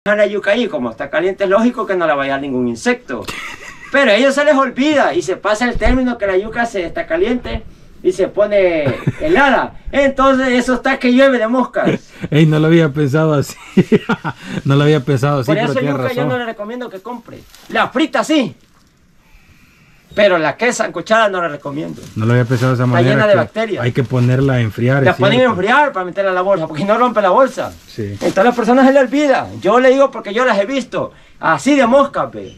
la yuca ahí, como está caliente, es lógico que no la vaya a ningún insecto. Pero a ellos se les olvida y se pasa el término que la yuca está caliente y se pone helada. Entonces eso está que llueve de moscas. Ey, no lo había pensado así. No lo había pensado así, Por pero eso tiene yuca razón. yo no le recomiendo que compre. La frita sí. Pero la que es sancochada no la recomiendo. No lo había pensado de esa Está manera. llena de que bacterias. Hay que ponerla a enfriar. La es ponen a cierto. enfriar para meterla a la bolsa, porque no rompe la bolsa. Sí. Entonces a las personas se les olvida. Yo le digo porque yo las he visto. Así de moscas, ve.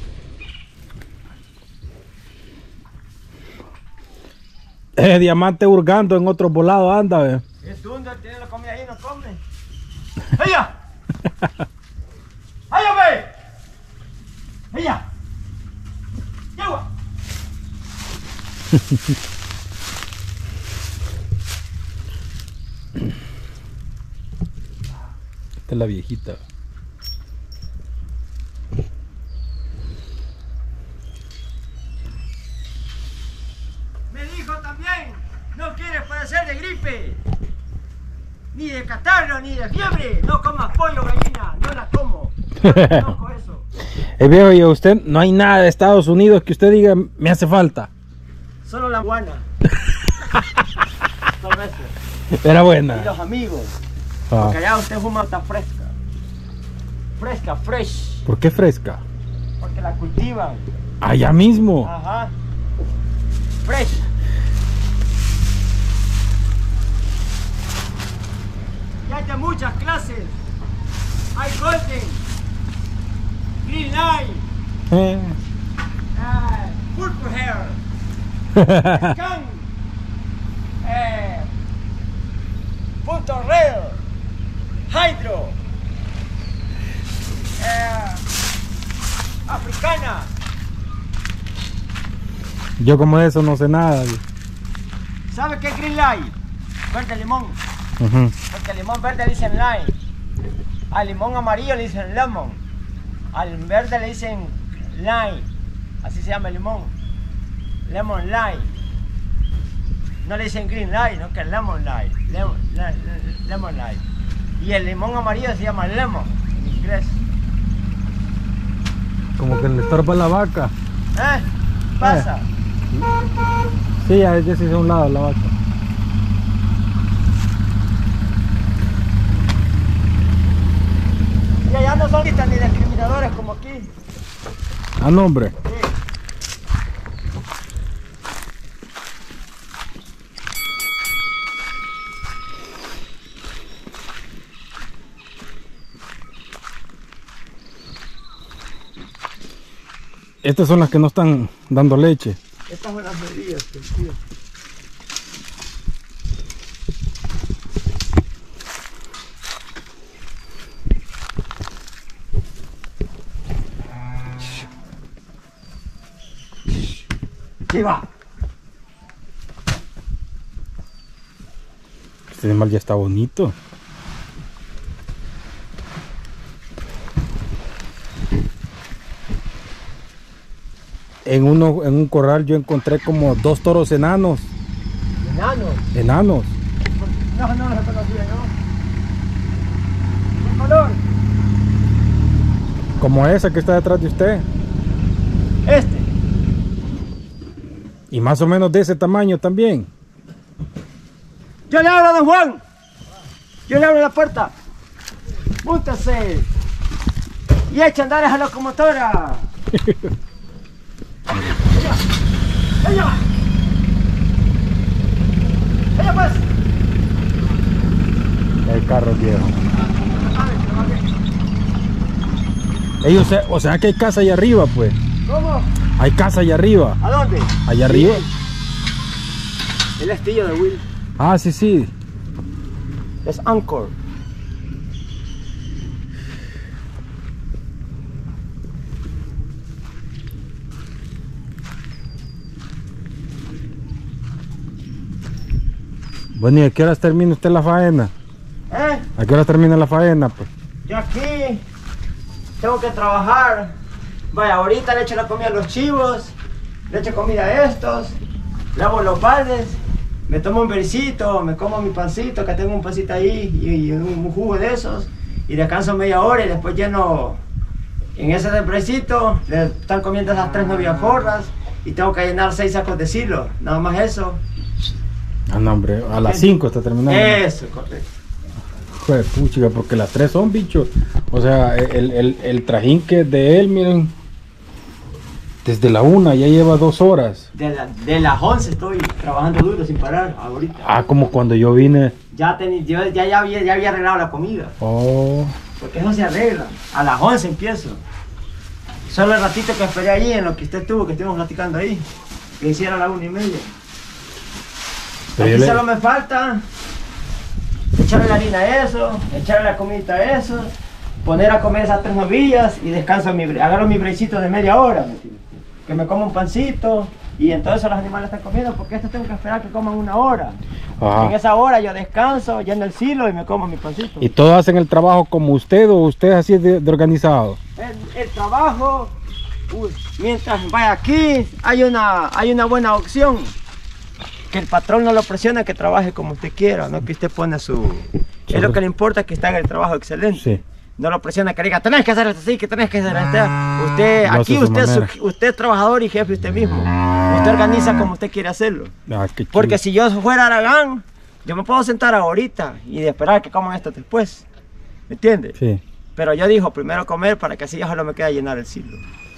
Diamante hurgando en otro volado, anda, ve. Es donde tiene la comida ahí, no come. ¡Ella! ¡Ella, ve! ¡Ella! ¡Yagua! Esta es la viejita. Me dijo también, no quieres padecer de gripe, ni de catarro, ni de fiebre. No comas pollo, gallina, no la como. No conozco eso. Viejo, y a usted no hay nada de Estados Unidos que usted diga me hace falta. Solo la guana. Solo eso. Era Y buena. los amigos. Ah. Porque allá usted fuma hasta fresca. Fresca, fresh. ¿Por qué fresca? Porque la cultivan. Allá mismo. Ajá. Fresh. Y hay de muchas clases. Hay golden, green light, purple hair, scan, punto red, hydro, africana. Yo como de eso no sé nada. ¿Sabe qué es green light? Verde limón. Ujú. Porque al limón verde le dicen lime, al limón amarillo le dicen lemon, al verde le dicen lime, así se llama el limón, lemon lime. No le dicen green lime, no, que lemon lime, lemon lime. Y el limón amarillo se llama lemon en inglés. Como que le estorba la vaca. ¿Eh? Pasa. Sí, ya se hizo a un lado la vaca. Y allá no son ni discriminadores como aquí. Ah, no, hombre. Sí. Estas son las que no están dando leche. Estas son las medidas, tío. ¿Qué va? Este animal ya está bonito. En un corral yo encontré como 2 toros enanos. Enanos. Enanos. No los conocía yo. ¿Qué color? Como esa que está detrás de usted. Este. Y más o menos de ese tamaño también. Yo le abro a don Juan. Yo le abro la puerta. Múntase. Y echa a andar esa locomotora. ¡Ella! ¡Ella pues! El carro viejo. Ellos, o sea que hay casa allá arriba, pues. ¿Cómo? Hay casa allá arriba. ¿A dónde? Allá arriba. El astillo de Will. Ah, sí, sí. Es Anchor. Bueno, ¿y a qué horas termina usted la faena? ¿Eh? ¿A qué horas termina la faena, pues? Yo aquí tengo que trabajar. Vaya, ahorita le echo la comida a los chivos, le echo comida a estos, lavo los baldes, me tomo un versito, me como mi pancito, que tengo un pancito ahí y un jugo de esos, y descanso media hora y después lleno en ese depresito, le están comiendo esas 3 novias forras y tengo que llenar 6 sacos de silo, nada más eso. Ah, no, hombre, a las 5 está terminando. Eso, correcto. Joder, puchica, porque las 3 son bichos. O sea, el trajín que es de él, miren, desde la 1 ya lleva 2 horas. De las 11 estoy trabajando duro sin parar ahorita. Ah, como cuando yo vine. Ya había arreglado la comida. Oh. Porque eso se arregla. A las 11 empiezo. Solo el ratito que esperé ahí en lo que usted estuvo, que estuvimos platicando ahí. Que hiciera la 1:30. Aquí solo me falta echarle la harina a eso, echarle la comidita a eso, poner a comer esas 3 novillas y descanso agarro mi breicito de media hora, ¿me entiendes? Que me como un pancito y entonces los animales están comiendo porque estos tengo que esperar que coman 1 hora. Ajá. En esa hora yo descanso, lleno el silo y me como mi pancito. ¿Y todos hacen el trabajo como usted o usted así de organizado? El trabajo, mientras vaya aquí, hay una buena opción. Que el patrón no lo presione, que trabaje como usted quiera, no que usted pone su... Es lo que le importa, que está en el trabajo excelente. Sí. No lo presiona que diga, tenés que hacer esto así, que tenés que hacer esto. Usted, Lo aquí hace usted es trabajador y jefe usted mismo. Usted organiza como usted quiere hacerlo. Ah, qué chido. Porque si yo fuera Aragán, yo me puedo sentar ahorita y de esperar que coman esto después. ¿Me entiende? Sí. Pero yo digo, primero comer para que así ya solo me quede llenar el silo.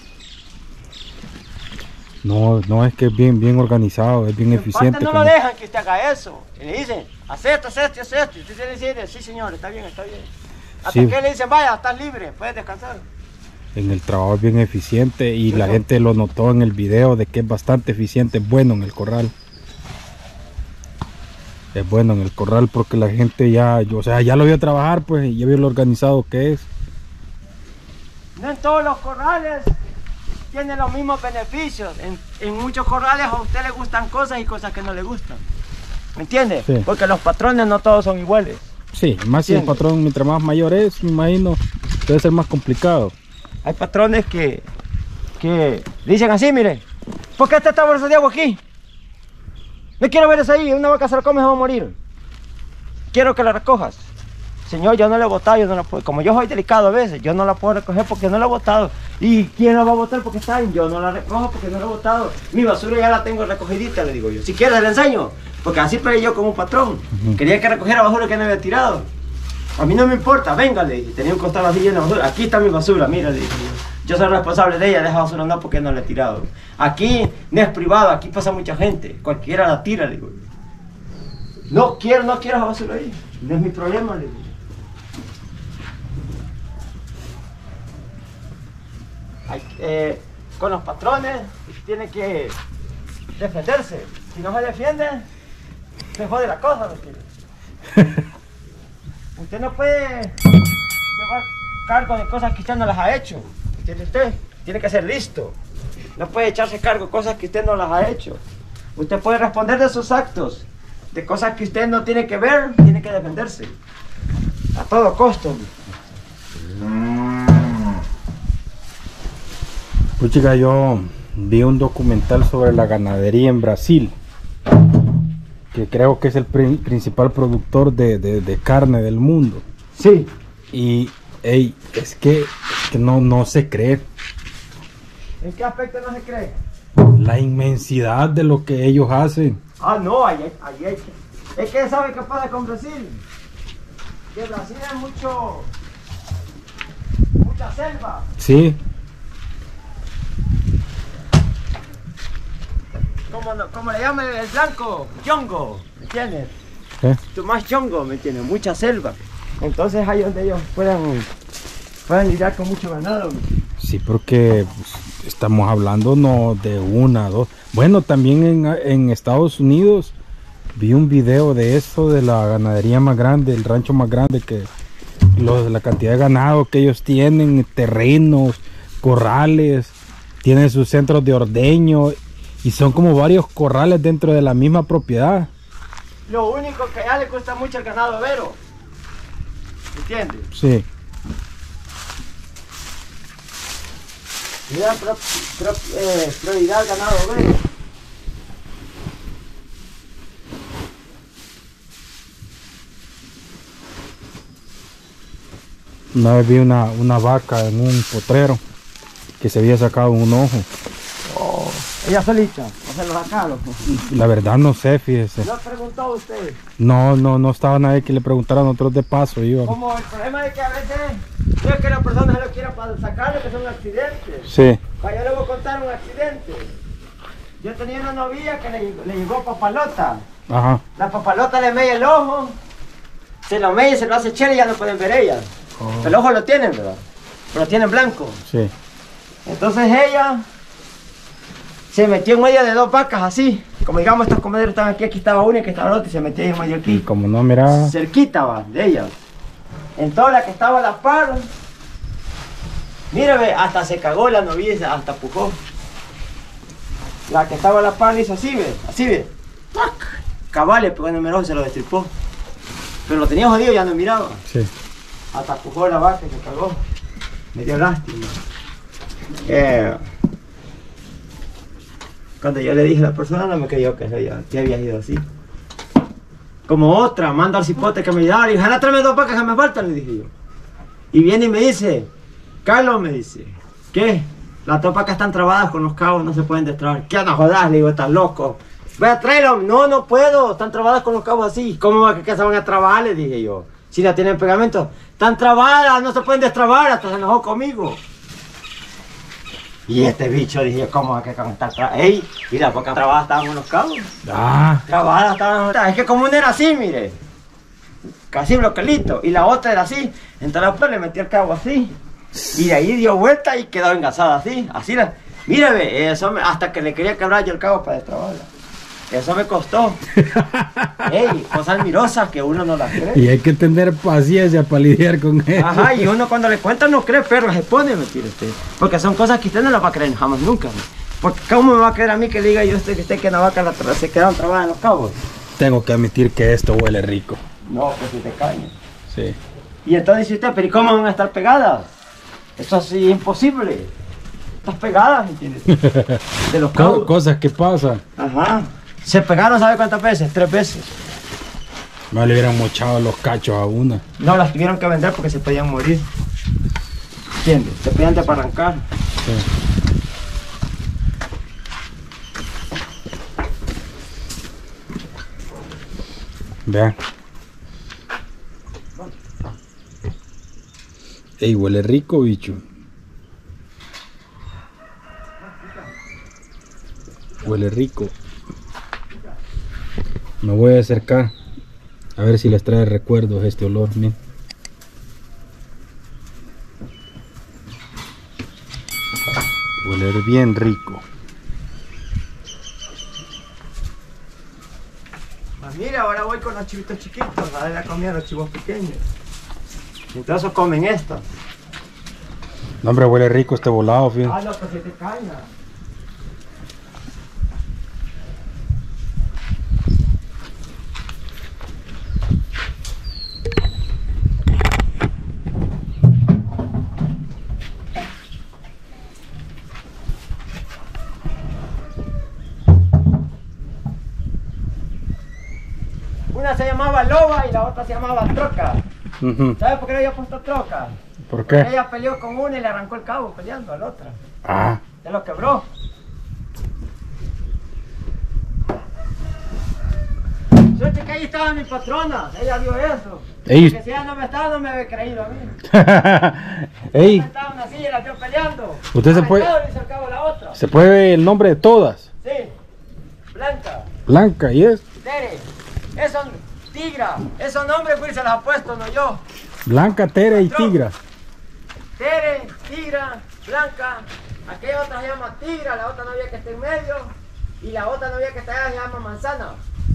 No, no, es que es bien organizado, es bien eficiente. No lo dejan que usted haga eso. Y le dicen, haz esto, haz esto, haz esto. Y usted le dice, sí señor, está bien, está bien. Hasta Sí. que le dicen, vaya, estás libre, puedes descansar. En el trabajo es bien eficiente y la gente lo notó en el video de que es bastante eficiente, es bueno en el corral. Es bueno en el corral porque la gente ya lo vio trabajar, pues, y ya vio lo organizado que es. No en todos los corrales tienen los mismos beneficios. En muchos corrales a usted le gustan cosas y cosas que no le gustan. ¿Me entiende? Sí. Porque los patrones no todos son iguales. Sí, más si el patrón, mientras más mayor es, me imagino, debe ser más complicado. Hay patrones que dicen así, mire, ¿por qué está esta bolsa de agua aquí? No quiero ver eso ahí, una vaca se la come y se va a morir. Quiero que la recojas. Señor, yo no la he botado, yo no la puedo. Como yo soy delicado a veces, yo no la puedo recoger porque no la he botado. ¿Y quién la va a botar porque está ahí? Yo no la recojo porque no la he botado. Mi basura ya la tengo recogidita, le digo yo. Si quieres le enseño, porque así peleé yo como un patrón. Quería que recogiera basura que no había tirado. A mí no me importa, venga, le dije. Tenía un costal así lleno de basura. Aquí está mi basura, mira, le dije yo soy responsable de ella, deja basura no porque no la he tirado. Aquí no es privado, aquí pasa mucha gente. Cualquiera la tira, le digo yo. No quiero esa basura ahí. No es mi problema, le digo. Con los patrones tiene que defenderse. Si no se defiende, se jode la cosa. Usted no puede llevar cargo de cosas que usted no las ha hecho. ¿Entiende usted? Tiene que ser listo. No puede echarse cargo de cosas que usted no las ha hecho. Usted puede responder de sus actos, de cosas que usted no tiene que ver, tiene que defenderse. A todo costo. Pues chica, yo vi un documental sobre la ganadería en Brasil, que creo que es el principal productor de carne del mundo. Sí. Y ey, es que no se cree ¿En qué aspecto no se cree? la inmensidad de lo que ellos hacen. Ah, no, ahí es que sabe qué pasa con Brasil. Que Brasil es mucha selva. Sí, Como le llaman el blanco, yongo, ¿me entiendes? ¿eh? Más yongo, ¿me entiendes? Mucha selva. Entonces ahí donde ellos puedan lidiar con mucho ganado. Sí, porque pues, estamos hablando no de una, dos. Bueno, también en Estados Unidos vi un video de eso, de la ganadería más grande, el rancho más grande, que la cantidad de ganado que ellos tienen, terrenos, corrales, tienen sus centros de ordeño y son como varios corrales dentro de la misma propiedad. Lo único que ya le cuesta mucho el ganado overo, ¿entiendes? Sí. Le dan prioridad al ganado overo. Una vez vi una vaca en un potrero que se había sacado un ojo. Oh, ella solita, o se lo sacaron. La verdad no sé, fíjese. ¿No preguntó usted? No estaba nadie que le preguntara a nosotros de paso. Iba. Como el problema es que a veces no es que la persona se lo quiera para sacarle, que son accidentes. Sí. Yo le voy a contar un accidente. Yo tenía una novia que le llegó papalota. Ajá. La papalota le mella el ojo, se lo mella, se lo hace chela y ya no pueden ver ella. Oh. El ojo lo tienen, ¿verdad? Pero lo tienen blanco. Sí. Entonces ella se metió en medio de dos vacas así. Como digamos, estos comederos están aquí, aquí estaba una y aquí estaba la otra y se metió en medio Y aquí. como no miraba. Cerquita va, de ellas. Entonces la que estaba a la par, mira, ve, hasta se cagó la novia, hasta pujó. La que estaba a la par hizo así, ve, así, ve. ¡Tac! Cabal, le pegó en el mero y se lo destripó. Pero lo tenía jodido, ya no miraba. Sí. Hasta pujó la vaca y se cagó. Me dio lástima. Cuando yo le dije a la persona no me creyó que había ido así. Como otra, manda al cipote que me ayudara y ojalá tráeme dos vacas que me faltan, le dije yo. Y viene y me dice, Carlos, me dice, ¿qué? Las dos vacas están trabadas con los cabos, no se pueden destrabar. ¿Qué no jodas? Le digo, estás loco. Voy a traerlo. No puedo, están trabadas con los cabos así. ¿Cómo va que se van a trabar? Le dije yo. Si la tienen pegamento, están trabadas, no se pueden destrabar, hasta se enojó conmigo. Y este bicho, dije, ¿cómo va que están trabadas? ¡Ey! Y las vacas trabadas estaban con los cabos. Ah. Trabadas estaban. Es que como una era así, mire. Casi bloquelito. Y la otra era así. Entonces pues, le metí el cabo así. Y de ahí dio vuelta y quedó engasada así. Así la. Míreme, hasta que le quería quebrar yo el cabo para destrabarla. Eso me costó. Ey, cosas mirosas que uno no las cree. Y hay que tener paciencia para lidiar con eso. Ajá, y uno cuando le cuenta no cree, pero se pone, me tira usted. Porque son cosas que usted no las va a creer jamás nunca. Porque ¿cómo me va a creer a mí que le diga yo a usted que la vaca se quedaron trabadas en los cabos? Tengo que admitir que esto huele rico. No, pues si te caña. Sí. Y entonces dice usted, pero ¿y cómo van a estar pegadas? Eso sí es imposible. Estás pegadas, ¿entiendes? De los cabos. Cosas que pasan. Ajá. Se pegaron, ¿sabe cuántas veces? 3 veces. No le hubieran mochado los cachos a una. No, las tuvieron que vender porque se podían morir. ¿Entiendes? Se podían desbarrancar. Sí. Vean. Ey, huele rico, bicho. Huele rico. Me voy a acercar a ver si les trae recuerdos este olor. Miren. Huele bien rico. Pues mira, ahora voy con los chivitos chiquitos a darle la comida a los chivos pequeños. Y entonces comen esto. No, hombre, huele rico este volado, fíjate. Ah, no, pues se te caña. Una se llamaba Loba y la otra se llamaba Troca. ¿Sabes por qué le había puesto Troca? ¿Por Porque qué? ella peleó con una y le arrancó el cabo peleando a la otra. Ah, Se lo quebró. Suerte que ahí estaba mi patrona, ella vio eso. Ey. Porque si ella no me estaba, no me había creído a mí. ey, Estaban así y las vio peleando. Usted se puede- Le hizo el cabo a la otra. ¿se puede ver el nombre de todas? Sí, Blanca, Blanca, ¿y es? Tere, eso, Tigra, esos nombres Will se los ha puesto, no yo. Blanca, Tere y Tigra. Tere, Tigra, Blanca, aquella otra se llama Tigra, la otra novia que está en medio, y la otra novia que está allá se llama Manzana.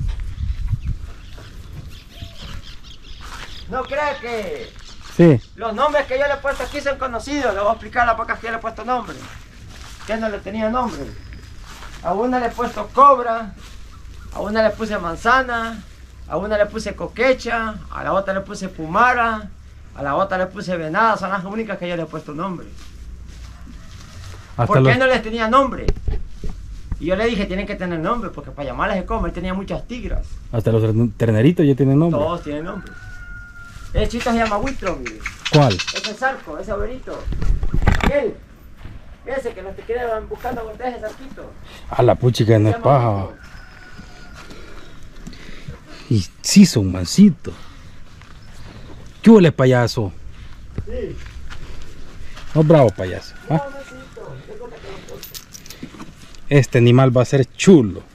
No crea que Sí. los nombres que yo le he puesto aquí son conocidos, le voy a explicar las pocas que yo le he puesto nombre. Que no le tenía nombre. A una le he puesto Cobra, a una le puse Manzana, a una le puse Coquecha, a la otra le puse Pumara, a la otra le puse Venada, son las únicas que yo le he puesto nombre. Hasta ¿Por qué los... no les tenía nombre? Y yo le dije, tienen que tener nombre, porque para llamarlas de como, él tenía muchas tigras. Hasta los terneritos ya tienen nombre. Todos tienen nombre. Ese chito se llama buitro, mire. ¿Cuál? Ese zarco, ese abuelito. Él. Ese que no te quiere buscando con ese zarquito. A la puchica no es paja. Y sí son mansitos. ¿Qué huele, payaso? Sí. No, bravo, payaso. ¿Ah? Este animal va a ser chulo.